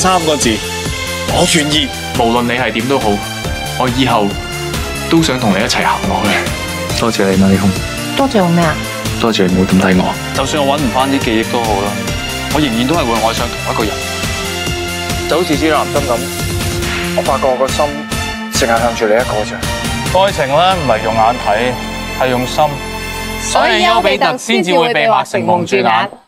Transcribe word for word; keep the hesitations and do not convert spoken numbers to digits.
三個字，我願意。 無論你係點都好，我以後都想同你一齊行落去。多謝你，馬利空。 多謝我咩啊？ 多謝你冇咁睇我。 就算我揾唔翻啲記憶都好啦，我仍然都係會愛上同一個人。就好似支南針咁，我發覺我個心淨係向住你一個啫。愛情咧唔係用眼睇，係用心。 所以丘比特先至會被畫成蒙住眼。